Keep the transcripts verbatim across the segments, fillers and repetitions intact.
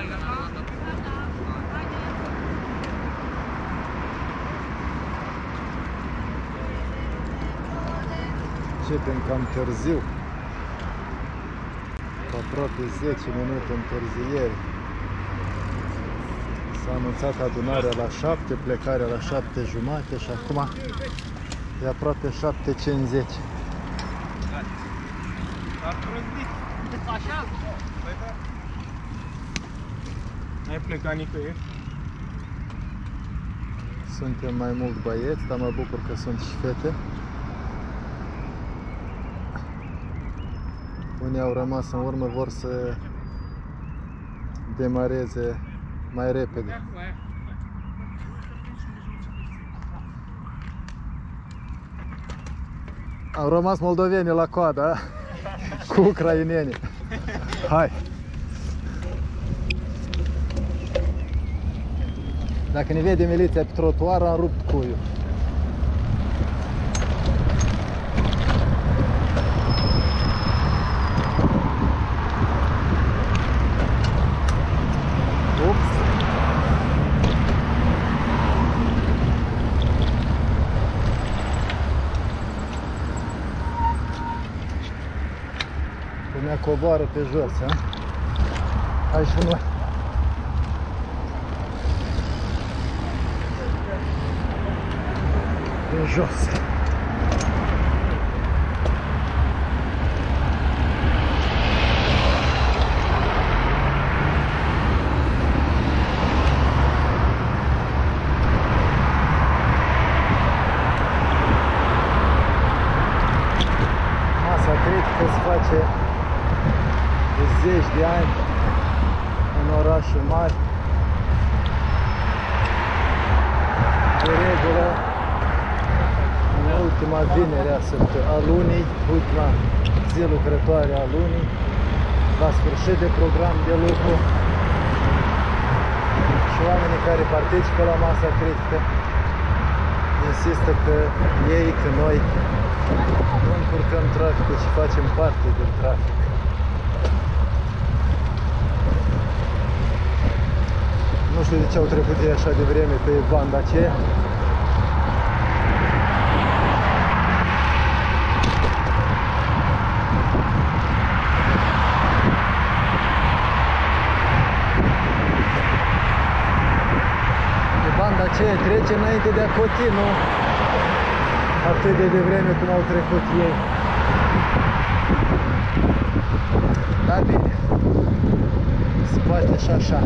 Începem cam târziu, cu aproape zece minute întârziere. S-a anunțat adunarea la șapte, plecarea la șapte jumate și acum e aproape șapte cincizeci. Așa? N-ai plecat nicăieri? Suntem mai mult băieți, dar mă bucur că sunt și fete. Unii au rămas în urmă, vor să demareze mai repede. Au rămas moldoveni la coadă, cu ucraineni. Hai! Dacă ne vede miliția pe trotuar, am rupt cuiul. Ups! Lumea coboară pe jos, ha? Hai și noi! În jos. Masa cred că se face de zeci de ani în orașe mari. De regulă, ultima vinere a lunii, ultima zi lucrătoare a lunii, la sfârșit de program de lucru, și oamenii care participă la masa critică insistă că ei, că noi nu încurcăm traficul, ci facem parte din trafic. Nu știu de ce au trecut ei așa de vreme pe banda aceea. Banda aceea trece înainte de a coti, nu atât de devreme cum au trecut ei. Da, bine, se poate și așa.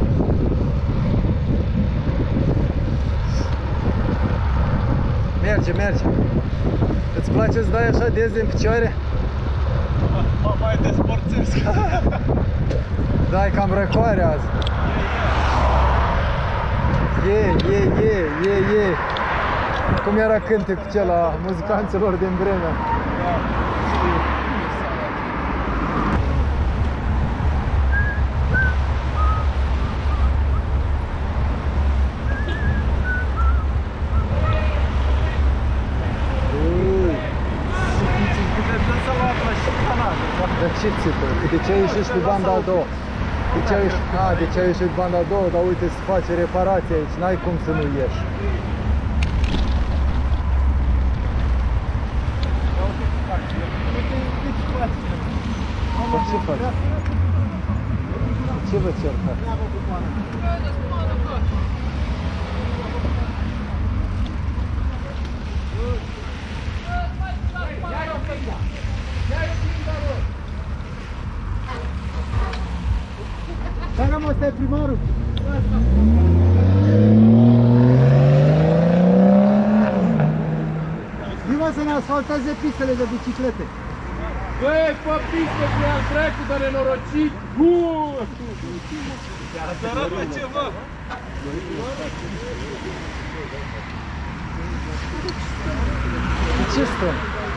Merge, merge. Îți place să dai așa des din picioare? Mai desporțesc. Dai cam răcoare azi. E, e, e, e, e. Cum era cântecul acela muzicanților din vremea? Da, știu. Dar ce țipă? De ce ai ieșit și pe banda a doua? De ce ai ieșit, a, de ce ai ieșit pe banda a doua? Dar uite, se face reparație aici, n-ai cum să nu ieși. Ce faci? Ce vă cercați? Dacă mă, stai primarul! Vino să ne asfalteze pistele de biciclete! Băi, pe pistă, cu ea trecut, dar nenorocit! Buuu! Ați arată ceva! De ce stăm?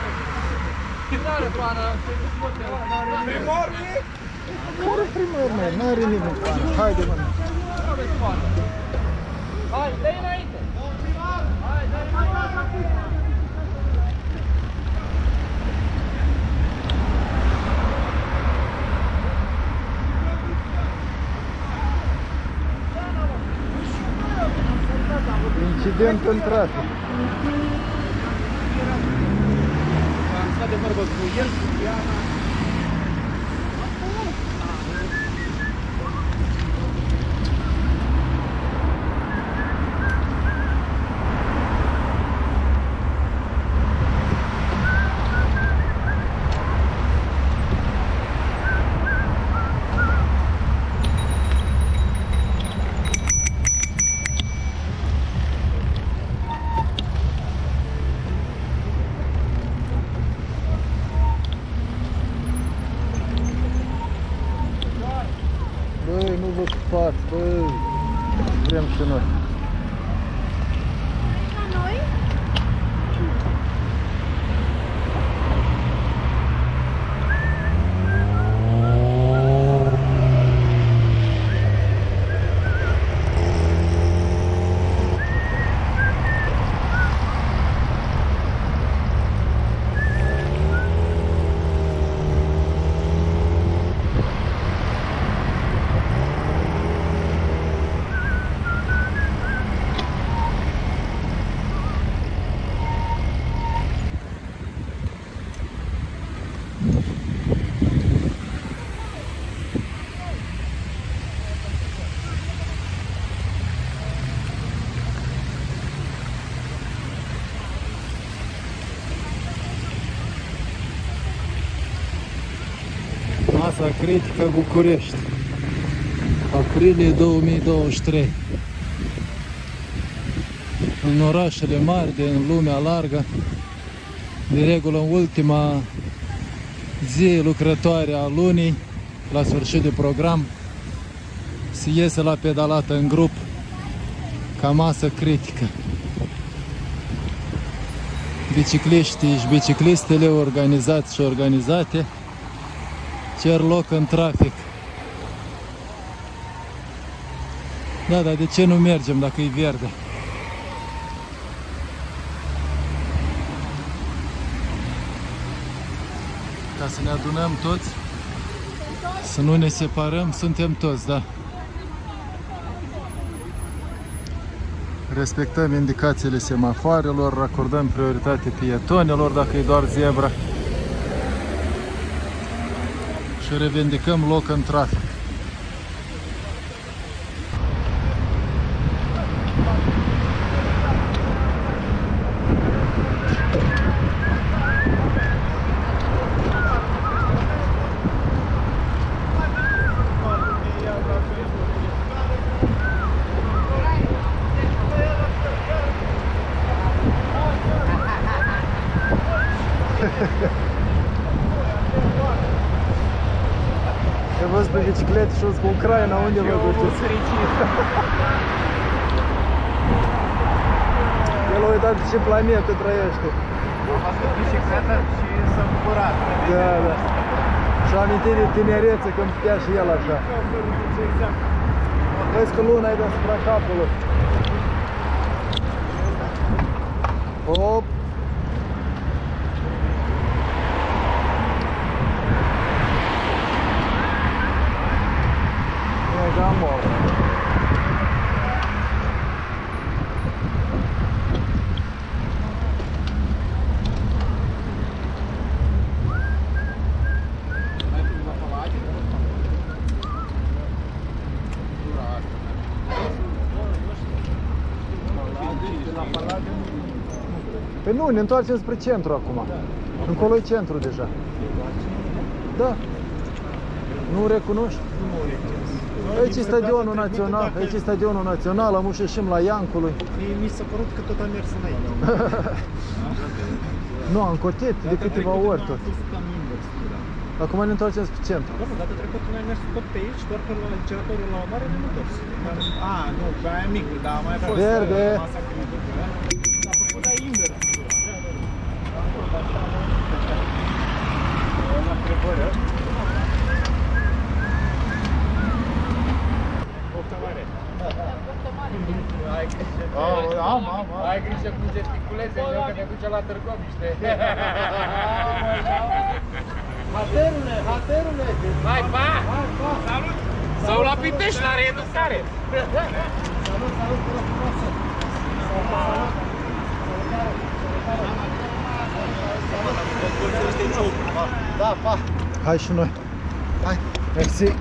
Primarul e? Care primar, mă? N-are nimeni pană. Haide, mă! Hai, dă-i înainte! Hai, dă-i înainte! accident în trafic. Am stat de vorbă cu el, cu Diana. Băi, nu vă cupați, băi, vrem și noi. La noi? Masa critică București, aprilie două mii douăzeci și trei. În orașele mari din lumea largă, de regulă în ultima zi lucrătoare a lunii, la sfârșit de program, se iese la pedalată în grup ca masă critică. Bicicliștii și biciclistele organizați și organizate cer loc în trafic. Da, dar de ce nu mergem dacă e verde? Ca să ne adunăm toți, să nu ne separăm, suntem toți, da. Respectăm indicațiile semafoarelor, acordăm prioritate pietonilor dacă e doar zebra și revendicăm loc în trafic. Te văd pe bicicletă și cu Ucraina, unde vă duceți? El a uitat ce planetă trăiește. Am văzut bicicleta și s-a bucurat. Da, da. Și-a amintit de tinerețe când putea și el așa. Vezi că luna e deasupra capului. Hop! Mega mult. Păi nu, ne întoarcem spre centru acum. Încolo e centru deja. Da. Nu recunoști? Aici e stadionul național, aici e stadionul național, am ușit și la Iancului. Mi s-a părut că tot am mers înainte. Nu, am cotit de câteva ori tot. Acum ne întoarcem spre centru. Doamne, data trecută noi am mers tot pe aici, doar că la giratoriul la o mare ne-am întors. A, nu, pe aia mică, dar mai fost verde. Masa critică. S-a făcut da invers. La întrebări, ai grijă. Am, am, am. Ai grijă cum gesticulezi, că te duce la Târgoviște. Haterule, haterule! Hai, pa! Salut! Sau la Pitești, la reeducare! Salut, salut, frumoasă! Da, pa! Hai și noi. Hai! Mersi.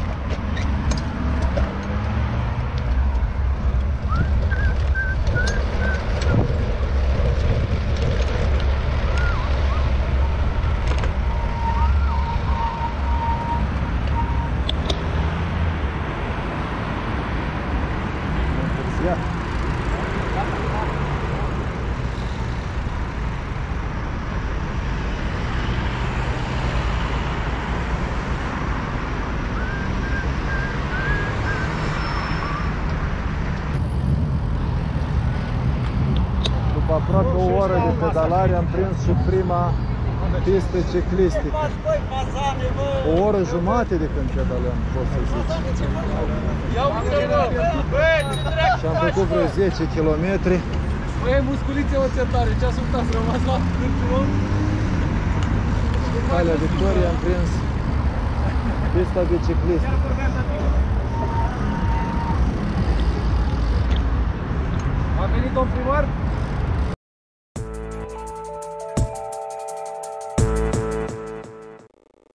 Ia. După aproape o oră de pedalare am prins și prima pistă ciclistică. O oră jumate de când pedalăm, pot să zic. Și am făcut vreo zece kilometri. Băi, musculițe oțetare, ce ascultați, rămas la cârciumă? Calea Victoriei am prins pista de ciclistică. A venit domn primar?